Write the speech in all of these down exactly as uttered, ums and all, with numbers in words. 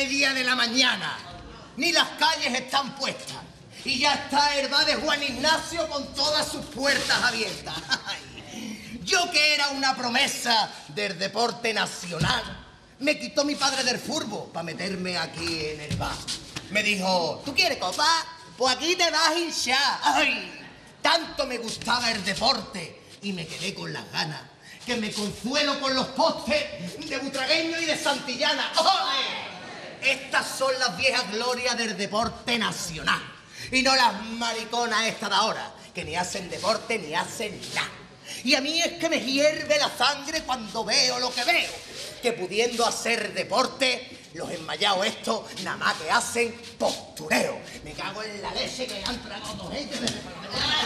media de la mañana. Ni las calles están puestas. Y ya está el bar de Juan Ignacio con todas sus puertas abiertas. Yo, que era una promesa del deporte nacional, me quitó mi padre del furbo para meterme aquí en el bar. Me dijo, ¿tú quieres copa? Pues aquí te vas a hinchar. ¡Ay! Tanto me gustaba el deporte y me quedé con las ganas que me consuelo con los postes de Butragueño y de Santillana. ¡Ole! Estas son las viejas glorias del deporte nacional y no las mariconas estas de ahora, que ni hacen deporte ni hacen nada. Y a mí es que me hierve la sangre cuando veo lo que veo, que pudiendo hacer deporte, los enmayados estos nada más que hacen postureo. Me cago en la leche que han tragado dos ellos desde por la mañana.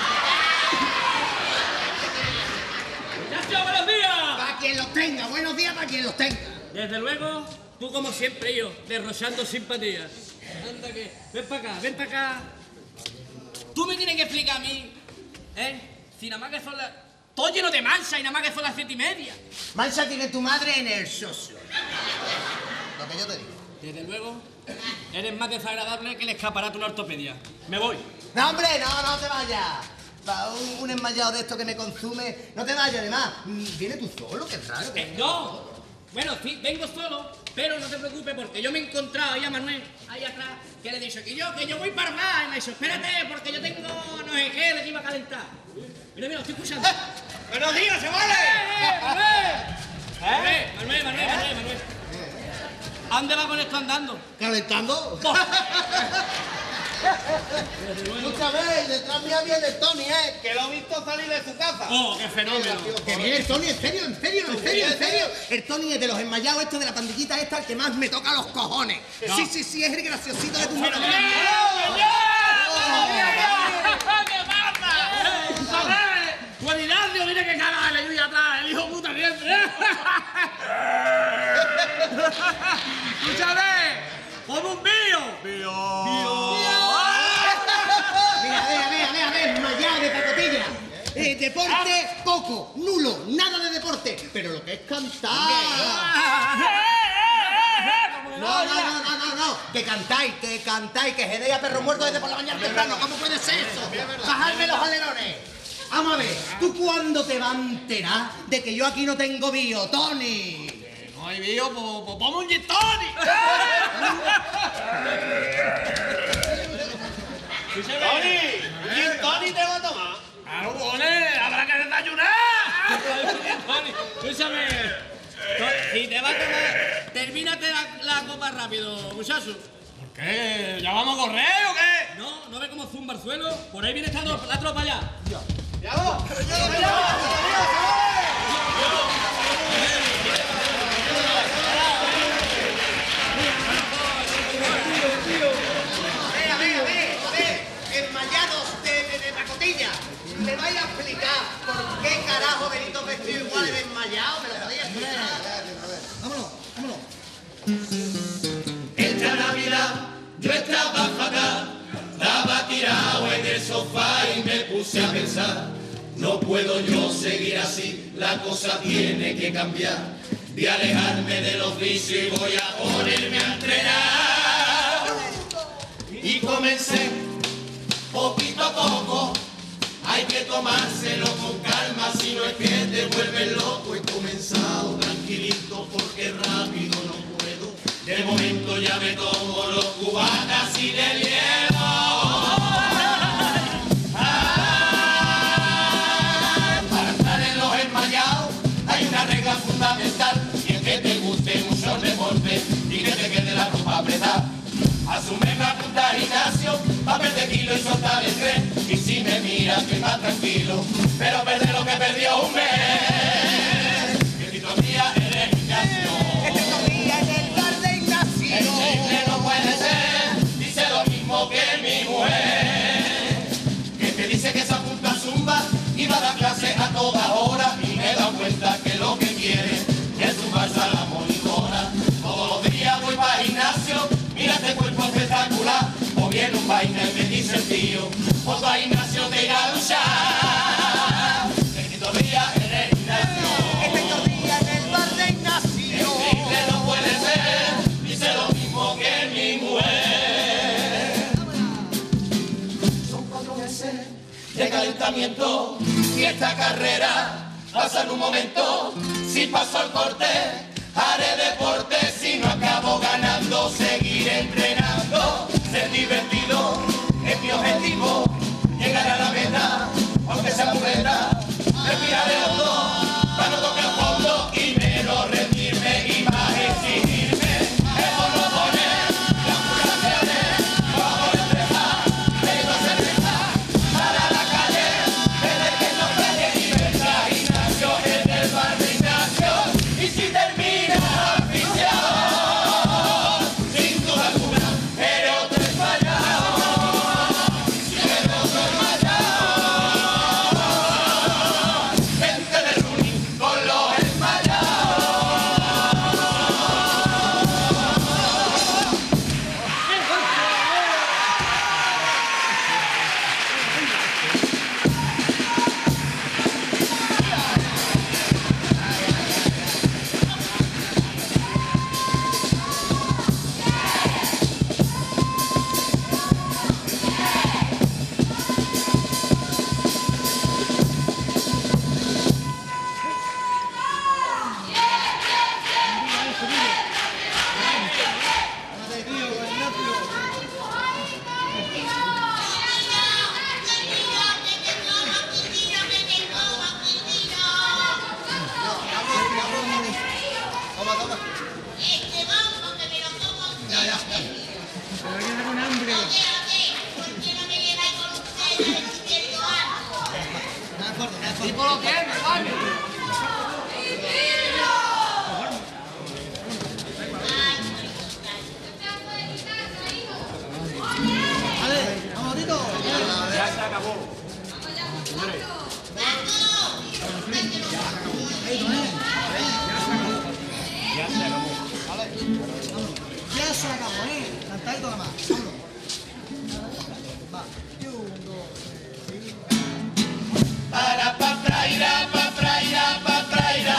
¡Muchachos, buenos días! Para quien los tenga, buenos días para quien los tenga. Desde luego, tú como siempre yo, derrochando simpatía. Anda que, ven para acá, ven para acá. Tú me tienes que explicar a mí, ¿eh? Si nada más que son las... Todo lleno de mancha y nada más que son las siete y media. Mancha tiene tu madre en el socio. Lo que yo te digo. Desde luego, eres más desagradable que el escaparate de una ortopedia. Me voy. No, hombre, no, no te vayas. Para un, un enmayado de esto que me consume, no te vayas, además. ¿Vienes tú solo? Qué raro. Eh, no. Bueno, sí, vengo solo, pero no te preocupes porque yo me he encontrado ahí a Manuel, ahí atrás, que le he dicho que yo, que yo voy para más. Y me ha dicho, espérate, porque yo tengo no sé qué, le iba a calentar. Mira, mira, lo estoy escuchando. ¡Buenos días, chavales! ¡Eh, Manuel! ¿Eh? Manuel, Manuel, Manuel, Manuel. ¿A dónde va con esto andando? ¿Calentando? Escucha, ve, detrás mía viene el Tony, ¿eh? Que lo he visto salir de su casa. ¡Oh, qué fenómeno! Que viene el Tony, en serio, en serio, en serio, en serio. El Tony es de los enmayados estos de la pandillita esta, el que más me toca los cojones. No. Sí, sí, sí, es el graciosito de tu ¡Pero madre. ¿Qué pasa? ¡Saber! ¡Juan Ignacio, mira que cara le lluvia atrás! ¡El hijo puta siempre! ¡Escúchame! ¡Como un bío! ¡Bío! Mira, vea, vea, vea, vea, enmayado de pacotilla. Eh, deporte, poco, nulo, nada de deporte. Pero lo que es cantar. No, no, no, no, no, no. Que cantáis, que cantáis, que gedéis a perro muerto desde por la mañana temprano. ¿Cómo puede ser eso? Bajadme los alerones. Vamos a ver, ¿tú cuándo te vas a enterar de que yo aquí no tengo bio, Tony? No hay bío, pues pues ponme un gin tonic. ¡Tony! ¿Un gin tonic te va a tomar? ¡Claro, pone! ¡Habrá que desayunar! Escúchame, si te vas a tomar, termínate la, la copa rápido, muchacho. ¿Por qué? ¿Ya vamos a correr o qué? No, ¿no ve cómo zumba el suelo? Por ahí viene esta tro- la tropa ya. ¡Ya vamos! ¡Ya vamos! Vea, vea, vea, a ver, enmayados de, de, de pacotilla. ¿Me vais a explicar por qué carajo venís todos vestidos iguales de enmayados? ¿Me lo podéis explicar? Vámonos, vámonos. Esta Navidad yo estaba fatal, estaba tirado en el sofá y me puse a pensar, no puedo yo seguir así, la cosa tiene que cambiar, voy a alejarme de los vicios y voy a ponerme a entrenar. Y comencé poquito a poco, hay que tomárselo con calma, si no es que te vuelves loco. He comenzado tranquilito porque rápido no puedo, de momento ya me tomo los cubatas y de hielo. Ah, para estar en los enmayados hay una regla fundamental, y es que te guste mucho el deporte y que te quede la ropa apretada. Asume la punta gimnasio, pa' perder kilo y soltar el tren. Y si me miras, que más tranquilo, pero perder lo que perdió un mes. Que si todavía eres Ignacio, Este todavía en el bar de Ignacio. el simple no puede ser, dice lo mismo que mi mujer. Que te dice que se apunta a zumba y va a dar clase a toda hora. Y me he dado cuenta que lo que quiere es zumbarse a la monitora. Todos los días voy para gimnasio, mira este cuerpo espectacular. O viene un vaina y me dice el tío, pues va Ignacio te irá a luchar. Que todavía eres Ignacio, Este todavía en el bar de Ignacio. el triple no puede ser, dice lo mismo que pensamiento. Si esta carrera pasa en un momento, si paso el corte, haré deporte. Si no acabo ganando, seguiré entrenando. Ser divertido es mi objetivo, llegar a la meta, aunque sea mujer. Respiraré hondo, para no tocar fondo y menos rendirme y más exigirme. El bono poner, la pura crearé, bajo el entrejar, pero cerveza, para la calle, desde que no calle y versa, Ignacio, el del bar de Ignacio, y si termina oficiado, sin duda alguna, eres otro español, si eres otro español. ¿Tipo lo que es, me vale? Ya se acabó. Ya se acabó. Ya se acabó, ¿eh? Cantadito nada más. Vámonos. Va. Y un, dos, tres, Para pa praira, pa praira, pa praira.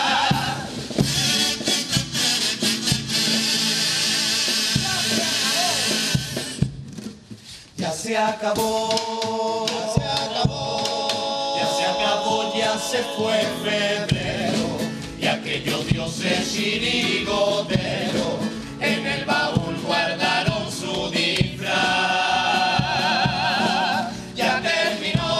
Ya se acabó, ya se acabó, ya se acabó, ya se fue febrero, y aquellos dioses chirigotero en el baúl guardaron su disfraz. Ya terminó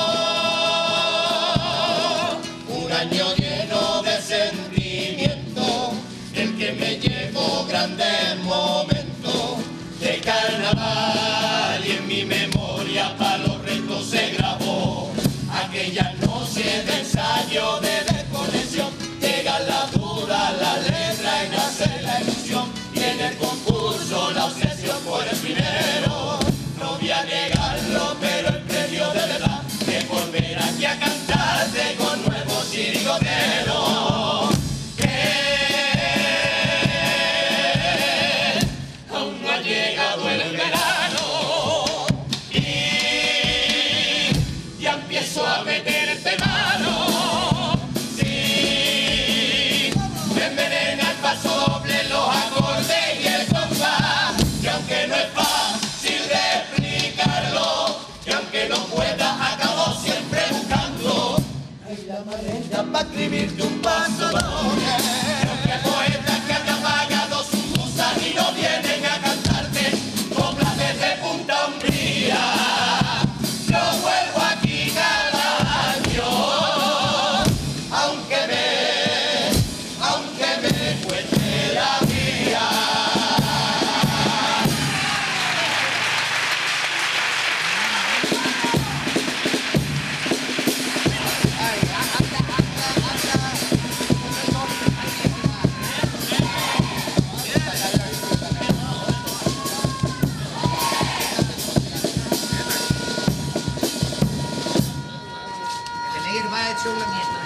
un año lleno de sentimiento, el que me llevó grandes momentos de carnaval, y en mi memoria para los restos se grabó aquella noche de ensayo de desconexión. Llega la duda, la letra y nace la ilusión, y en el concurso la obsesión por el primero. No voy a negarlo, pero el premio de verdad es por ver aquí a cantarte con nuevos chirigoteros. Que aún no ha llegado el verano y ya empiezo a meterte mano. Sí, me envenena el paso doble, los acordes y el compás, y aunque no es fácil de explicarlo, y aunque no pueda, acabo siempre buscando ay, la manera para escribirte un paso doble. Aunque poetas que han apagado sus musas y no vienen a cantarte coplas desde Punta Umbría, yo vuelvo aquí cada año, aunque me, aunque me cueste la vida. Tenéis el bar hecho una mierda.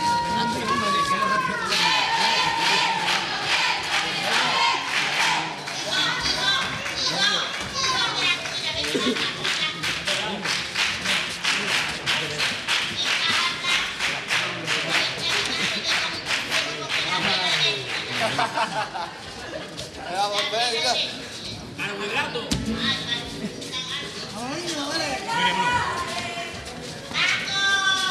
Carbohidrato. Vámonos, vale.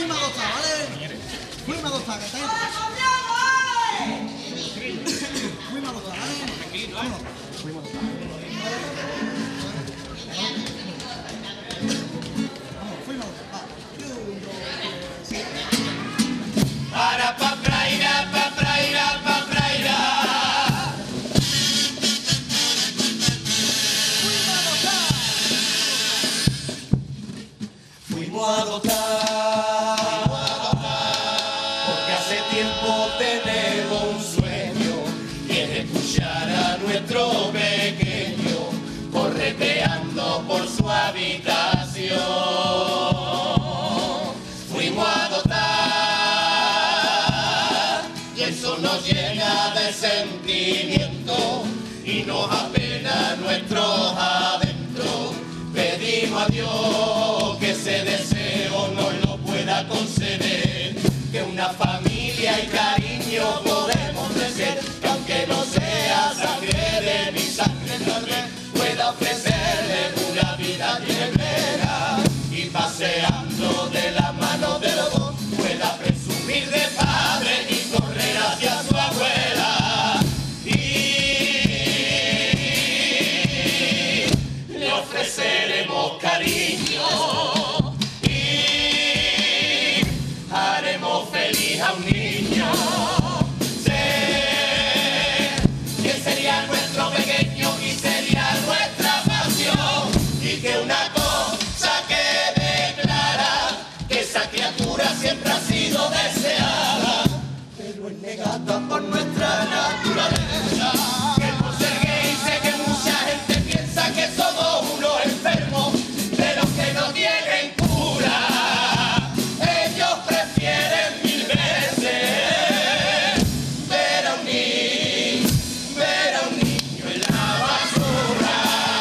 Fuimos a gozar, ¿vale? Fuimos a gozar, que está ahí. Fuimos a gozar, ¿vale? Vámonos. Fuimos a gozar. Vamos, fuimos a gozar. Va. Y un, dos, tres, Para pa praira, pa praira, pa praira. Fuimos a votar, porque hace tiempo tenemos un sueño, y es escuchar a nuestro pequeño correteando por su habitación. Fuimos a votar, y eso nos llena de sentimiento, y nos apena nuestros adentros. Pedimos a Dios que ese deseo nos lo pueda conceder, que una familia y cariño podemos ser, que aunque no sea sangre de mi sangre, tal vez pueda ofrecerle una vida entera, y paseando de la mano de los dos pueda presumir de padre y correr hacia su abuela. Y le ofreceremos cariño y haremos feliz a un niño. Sé que sería nuestro pequeño y sería nuestra pasión, y que una cosa quede clara, que esa criatura siempre ha sido deseada, pero es negada por nuestra naturaleza. Que por ser gay sé que mucha gente piensa que somos unos enfermos, de los que no tienen cura. Ellos prefieren mil veces ver a un niño, ver a un niño en la basura.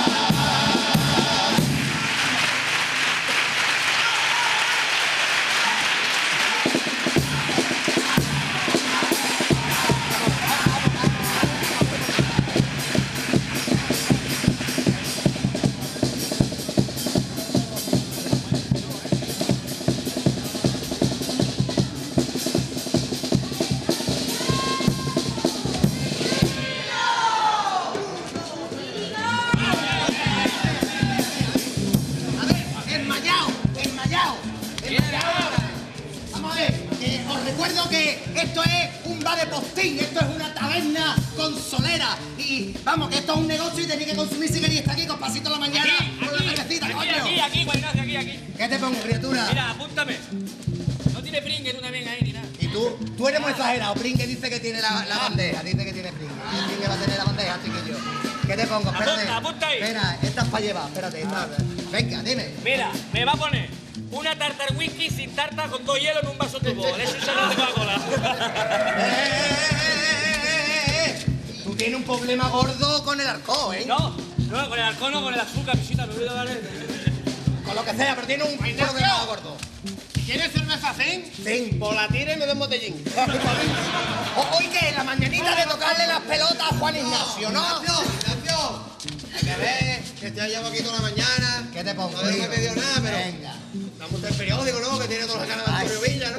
A ver, enmayao, enmayao, enmayao. Vamos a ver, eh, os recuerdo que esto es un bar de postín, esto es una taberna con solera. Y vamos, que esto es un negocio y tenéis que consumir si queréis estar aquí con pasito a la mañana. Con la cervecita, Aquí, coño. aquí, aquí, Juan Ignacio, aquí, aquí. ¿Qué te pongo, criatura? Mira, apúntame. No tiene pringue tú también ahí ni nada. Y tú, tú eres muy exagerado. Pringue dice que tiene la, la bandeja, dice que tiene Pringue. Y Pringue va a tener la bandeja, chiquillo. ¿Qué te pongo? Espérate. Apunta, apunta ahí. Espera, esta es para llevar, espérate. Esta. Venga, dime. Mira, me va a poner una tartar whisky sin tarta con dos hielos en un vaso turbo. Leche y sal de Coca-Cola. ¡Eh, eh, eh, eh, eh! Tú tienes un problema gordo con el alcohol, ¿eh? No, no, con el alcohol no, con el azúcar, visita, me olvido darle. Con lo que sea, pero tiene un problema gordo. ¿Quieres cerveza zen? Sí. Pues la tira y me doy un botellín. O- Hoy que la mañanita de tocarle las pelotas a Juan Ignacio, ¿no? Ignacio, Ignacio. Hay que ver, que te llevo aquí toda la mañana. ¿Qué te pongo? No me he hijo? pedido nada, pero... Venga. Damos el periódico, ¿no? Que tiene todas las ganas de Ay. Antonio Villa, ¿no?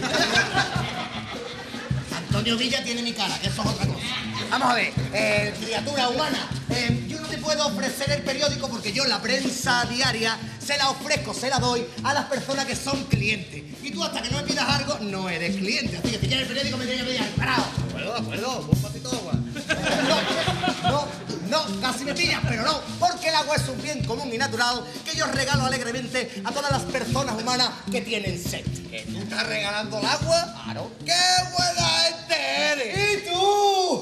Antonio Villa tiene mi cara, que eso es otra cosa. Vamos a ver, eh, criatura humana, eh, yo no te puedo ofrecer el periódico porque yo la prensa diaria se la ofrezco, se la doy a las personas que son clientes. Y tú hasta que no me pidas algo, no eres cliente. Así que si quieres el periódico me tienes que pedir algo. ¡Parado! De acuerdo, de acuerdo. Un patito de agua. No, no, no, casi me pillas, pero no, porque el agua es un bien común y natural que yo regalo alegremente a todas las personas humanas que tienen sed. ¿Que tú estás regalando el agua? Claro. ¡Qué buena gente eres! ¿Y tú?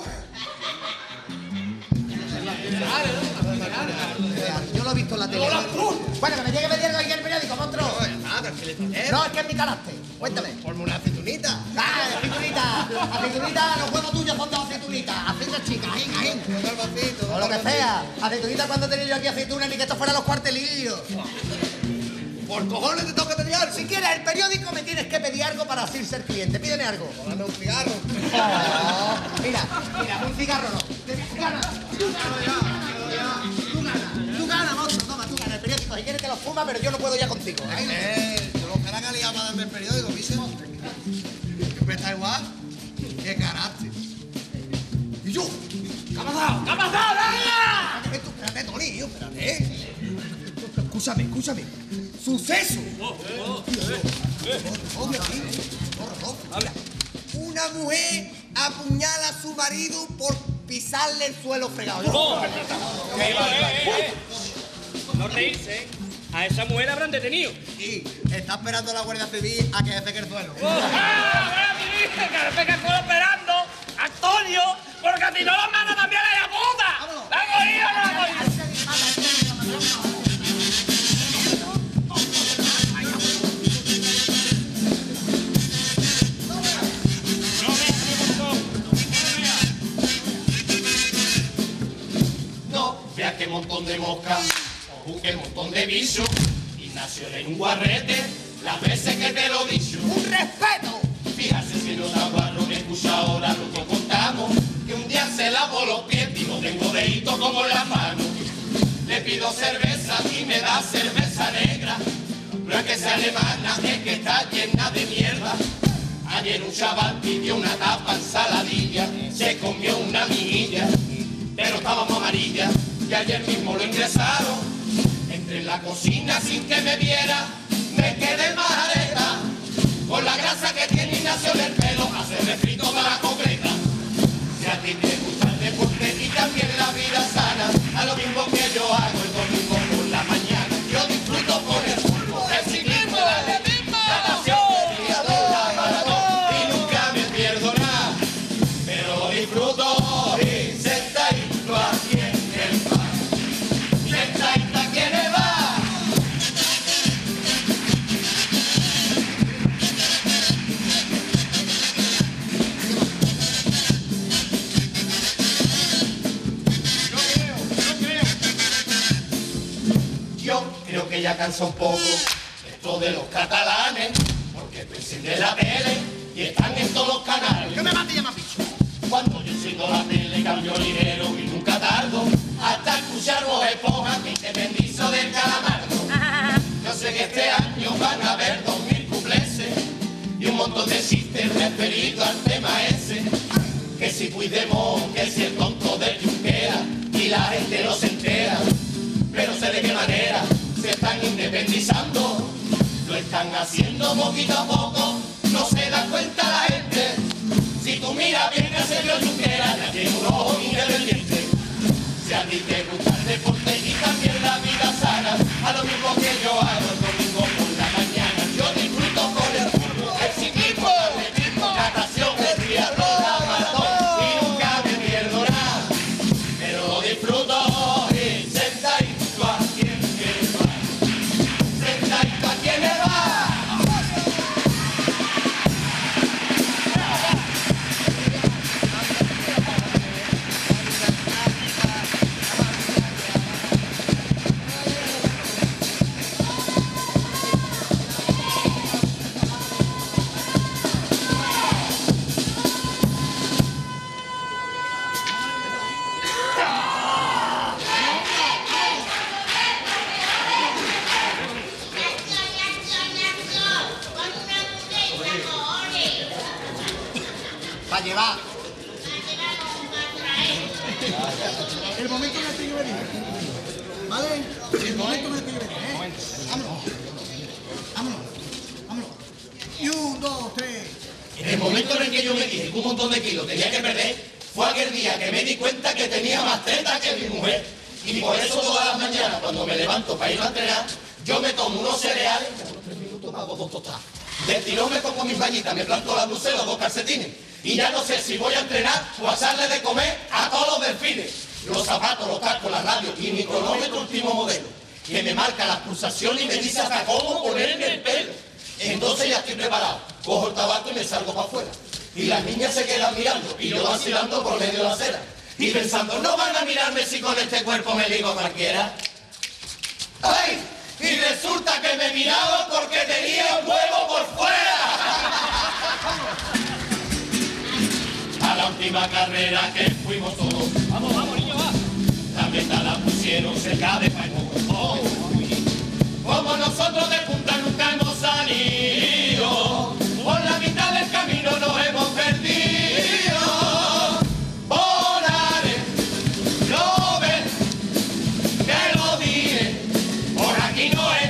Yo lo he visto en la tele. Bueno, que me llegue a pedir algo aquí en el periódico, monstruo. No, ya está, tranquilízate. No, es que es mi carácter. Cuéntame. Ponme una aceitunita. ¡Ah, aceitunita! Aceitunita, los huevos tuyos son de aceitunitas. Aceitunas chicas, ajín, ajín. Un calvacito. O lo que sea. Aceitunita cuando he tenido yo aquí aceitunas, ni que esto fuera los cuartelillos. Por cojones te tengo que pedir algo. Si quieres el periódico, me tienes que pedir algo para así ser cliente. Pídeme algo. Dame un cigarro. Oh, mira, mira, un cigarro no. Tú ganas, tú ganas, tú ganas, tú ganas, monstruo. Toma, tú ganas el periódico. Si quieres te lo fuma, pero yo no puedo ya contigo. ¿eh? Eh, yo lo ojalá que le iba a darme el periódico, ¿viste? Siempre está igual. ¡Qué carácter! ¿Y yo? ¿Qué ha pasado? ¿Qué ha pasado, Dania? Espérate, espérate, Tony, hijo, espérate. Escúchame, escúchame. ¡Suceso! Oh, oh, Oye, mira, una mujer apuñala a su marido por pisarle el suelo fregado. oh. Eh, eh, eh. No reírse, ¿eh? A esa mujer habrán detenido. Y está esperando la Guardia Civil a que seque el suelo. ¡Oh! ¡Ah! ¡Que que estoy esperando! ¡Antonio! Porque si no los manda también a la puta. ¿La ha cogido o no la ha cogido? No, vea qué montón de moscas, ojo, qué montón de bichos. Ignacio de un guarrete, las veces que te lo he dicho. ¡Un respeto! Fíjate si no está guarro, me escucha ahora lo que contamos. Que un día se lavó los pies y no tengo dedito como en las manos. Le pido cerveza y me da cerveza negra. No es que sea alemana, es que está llena de mierda. Ayer un chaval pidió una tapa ensaladilla, se comió una miguilla, pero estábamos amarillas y ayer mismo lo ingresaron. Entré en la cocina sin que me viera, me quedé majareta, con la grasa que tiene Ignacio en el pelo, hace refrito para la concreta. Si a ti te gusta el deporte y también la vida sana, a lo mismo que yo hago el domingo por la mañana, yo disfruto por el fútbol, el ciclismo, el atletismo, natación, el triatlón, la maratón, y nunca me pierdo nada, pero lo disfruto y sentadito aquí en el bar, sentadito aquí en el bar. Creo que ya cansa un poco esto de los catalanes, porque tú enciendes la tele y están en todos los canales. ¿Qué me mate y llama bicho? Cuando yo enciendo la tele cambio ligero y nunca tardo hasta escuchar Bob Esponja que independizo del calamardo. Yo sé que este año van a haber dos mil cupleses y un montón de chistes referidos al tema ese. Que si Puigdemont, que si el tonto del Junquera, y la gente no se entera. Pero sé de qué manera se están independizando, lo están haciendo poquito a poco, no se da cuenta la gente. Si tú miras bien a Sergio Junqueras, ya tiene un ojo independiente. Si a ti te gusta el deporte y también la vida sana, a lo mismo que yo hago el domingo por la mañana, yo disfruto con el fútbol, el ciclismo, el atletismo, natación, el triatlón, la maratón, y nunca me pierdo nada, pero lo disfruto. Para llevar. El momento en el que yo venía. ¿Vale? El momento en el que yo venía, ¿eh? Vámonos. Vámonos. Vámonos. Y un, dos, tres. En el momento en el que yo me dije que un montón de kilos tenía que perder, fue aquel día que me di cuenta que tenía más tetas que mi mujer. Y por eso todas las mañanas, cuando me levanto para ir a entrenar, yo me tomo unos cereales y a los tres minutos me hago dos tostadas. Del tirón me pongo mis bañitas, me planto la blusa y los dos calcetines. Y ya no sé si voy a entrenar o a hacerle de comer a todos los delfines. Los zapatos, los cascos, la radio y mi cronómetro último modelo, que me marca las pulsaciones y me dice hasta cómo ponerme el pelo. Entonces ya estoy preparado, cojo el tabaco y me salgo para afuera. Y las niñas se quedan mirando y yo vacilando por medio de la acera. Y pensando, no van a mirarme si con este cuerpo me ligo a cualquiera. ¡Ay! Y resulta que me miraban porque tenía un huevo por fuera. A la última carrera que fuimos todos, Vamos, vamos, niño, va. la meta la pusieron cerca de Paimón. Oh, como nosotros de Punta nunca hemos salido, por la mitad del camino nos hemos perdido. Volaré, lo ves, te lo diré, por aquí no es.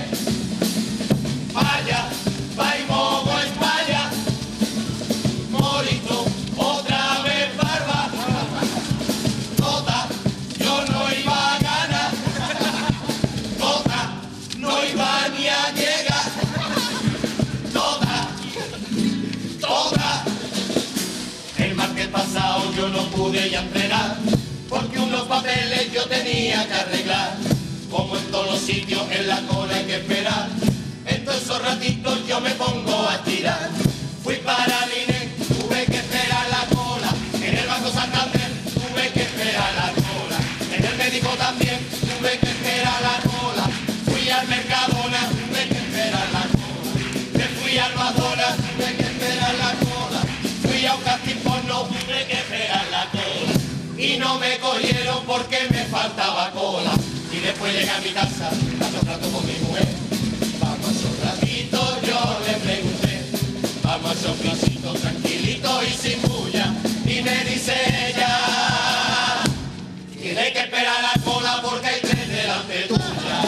Vaya, vaimo en España, morito, otra vez barba. Toda, yo no iba a ganar, toda, no iba ni a llegar, toda, toda. El martes pasado yo no pude ya entrenar, porque unos papeles yo tenía que arreglar. Como en todos los sitios en la cola hay que esperar, en todos esos ratitos yo me pongo a estirar. Fui para el I N E, tuve que esperar la cola, en el Banco Santander tuve que esperar la cola, en el médico también tuve que esperar la cola. Fui al Mercadona, tuve que esperar la cola, me fui al Madonna, tuve que esperar la cola, fui a un casting porno, tuve que esperar la cola, y no me cogieron porque me faltaba cola. Y después llegué a mi casa, paso trato con mi mujer, vamos a un ratito, yo le pregunté, vamos a hacer un placito tranquilito y sin bulla, y me dice ella, tiene que esperar la cola porque hay tres delante tuya.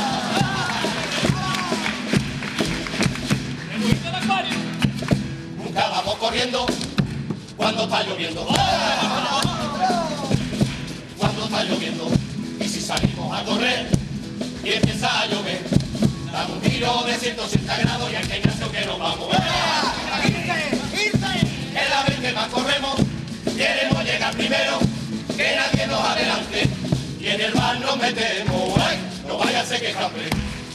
Nunca vamos corriendo cuando está lloviendo, cuando está lloviendo, y si salimos a correr y empieza a llover, damos un giro de ciento ochenta grados y al cañazo que nos vamos. Es la vez que más corremos, queremos llegar primero, que nadie nos adelante, y en el bar nos metemos, ay, no vaya a ser que escape.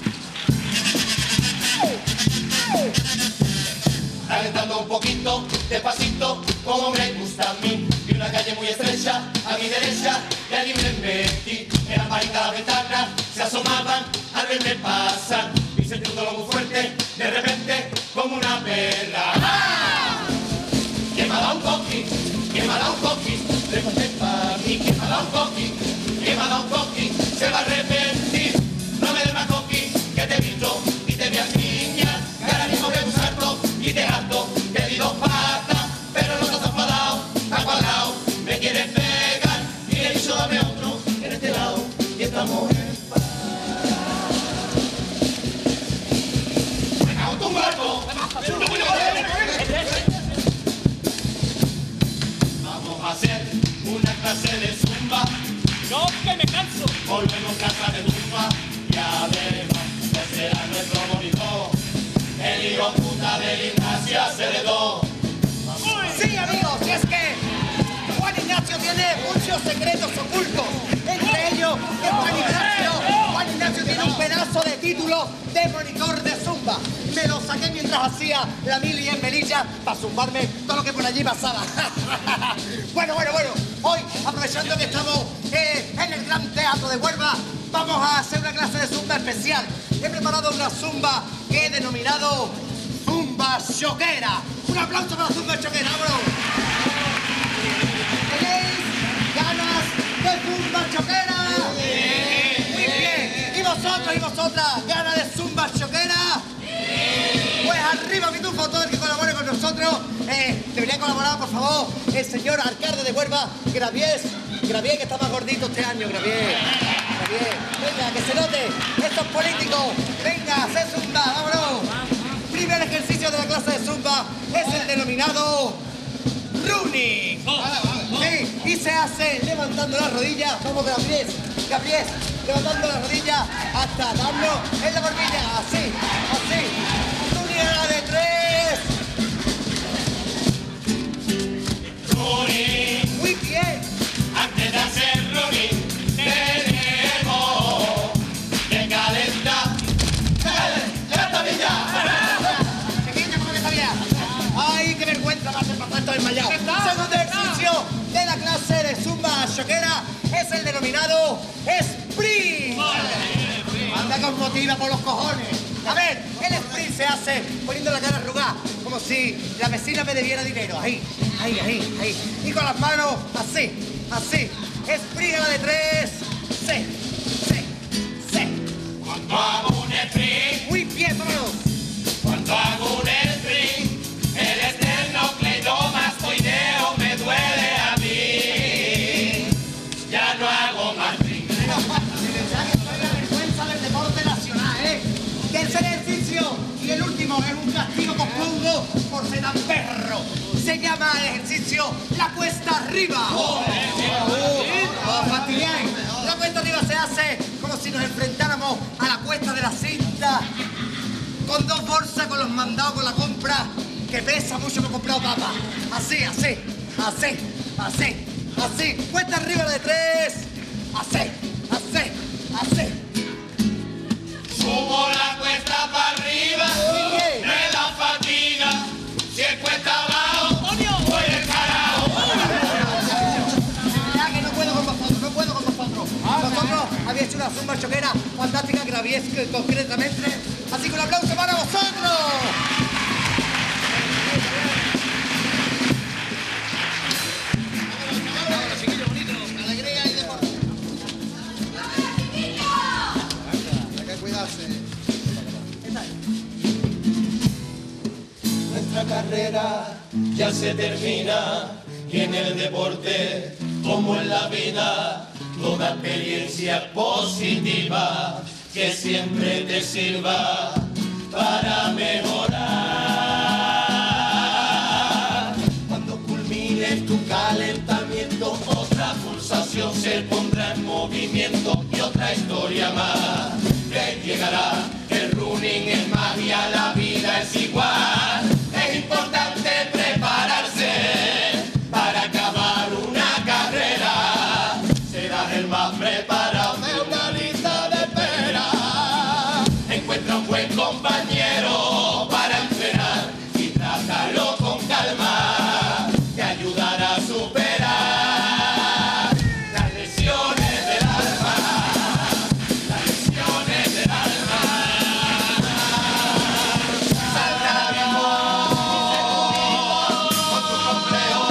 Calentando un poquito, despacito, como me gusta a mí. Vi una calle muy estrecha, a mi derecha, y allí me metí. Eran varitas ventanas, se asomaban al verme pasar. Y sentí un dolor muy fuerte, de repente, como una perra. ¡Ah! ¿Quién me ha dado un coqui? ¿Quién me ha dado un coqui? Pregunté para mí, ¿quién me ha dado un coqui? ¿Quién me ha dado un coqui? Se va a arrepentir. No me des más coqui, que te he visto y te voy a niña. Que ahora mismo veo un salto y te harto. Te di dos patas, pero no te has enfadado, está cuadrado. Me quieres pegar y le he dicho dame otro en este lado y estamos en paz. Me cago en tu muerto. Vamos a hacer una clase de zumba. No, que me canso. Volvemos casa de zumba y además ese será nuestro monitor. El hijo puta del Ignacio se le do. Sí, amigos, y es que Juan Ignacio tiene muchos secretos ocultos. Entre ellos, que Juan Ignacio, Juan Ignacio tiene un pedazo de título de monitor de zumba. Me lo saqué mientras hacía la mili en Melilla para zumbarme todo lo que por allí pasaba. Bueno, bueno, bueno, hoy, aprovechando que estamos eh, en el Gran Teatro de Huelva, vamos a hacer una clase de zumba especial. He preparado una zumba que he denominado Zumba Choquera. Un aplauso para la Zumba Choquera, vámonos. ¿Tenéis ganas de Zumba Choquera? Sí. Muy bien. ¿Y vosotros y vosotras, ganas de Zumba Choquera? Sí. Pues arriba pitufo, todo el que colabore con nosotros. Eh, debería colaborar, por favor, el señor alcalde de Huelva, Graviés. Graviés, que está más gordito este año, Graviés. Graviés. Venga, que se note. Estos políticos. Venga, hacer zumba, vámonos. Primer ejercicio de la clase de zumba es el denominado running. Sí, y se hace levantando las rodillas. Vamos, Gabriel, Gabriel, levantando las rodillas hasta darnos en la barbilla. Así, así. Running a la de tres. Running, Muy bien. antes de hacer running, tenemos que calentar. ¡Ya está bien ya! Pequeña, ¿cómo que está bien? ¡Ay, qué vergüenza va a ser para esto desmayado! Segundo ejercicio de la clase de Zumba Choquera es el denominado sprint. Anda con motiva por los cojones. A ver, el sprint se hace poniendo la cara arrugada, como si la vecina me debiera dinero. Ahí, ahí, ahí, ahí. Y con las manos así, así. Sprint a la de tres. Sí, sí, sí. Cuando hago un sprint, Muy bien, vámonos. cuando será el ejercicio la cuesta arriba. Oh, oh, fastidiáis. La cuesta arriba se hace como si nos enfrentáramos a la cuesta de la cinta, con dos bolsas, con los mandados, con la compra, que pesa mucho que he comprado papa. Así, así, así, así, así. Cuesta arriba de tres. Así, así, así. Subo la cuesta para arriba, me da fatiga. Si es cuesta abajo, voy del carajo. Ya que no puedo con vosotros, no puedo con vosotros. Vosotros habéis hecho una zumba choquera fantástica que la habéis concretamente. Así que un aplauso para vosotros. Alegría y deporte. Hay que cuidarse. Nuestra carrera ya se termina y en el deporte, como en la vida, toda experiencia es positiva que siempre te sirva para mejorar. Cuando culmines tu calentamiento, otra pulsación se pondrá en movimiento y otra historia más que llegará. El running es magia, la vida es igual. Es importante prepararse para acabar una carrera. Serás el más preparado de una lista de espera. Encuentra un buen compañero para entrenar y trátalo con calma. Te ayudará a superar las lesiones del alma. Las lesiones del alma. Salta vivo con tu complejo.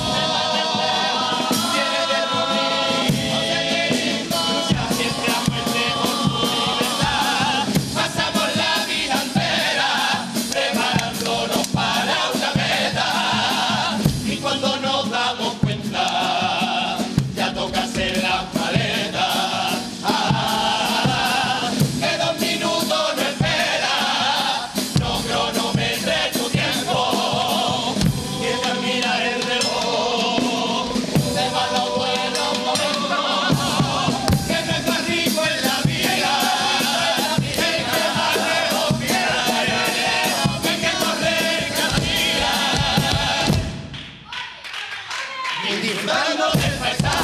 Tienes de running. Lucha siempre a muerte por tu libertad. Pasamos la vida entera preparándonos para una meta. Y cuando nos damos cuenta, ya toca hacer las maletas. Ah, que dos minutos no espera, no cronometre tu tiempo. Tienes que mirar el reloj, se van los buenos momentos. Que no es más rico en la vida, el que más lejos pierde, hay que correr cada día. Y disfrutando del paisaje.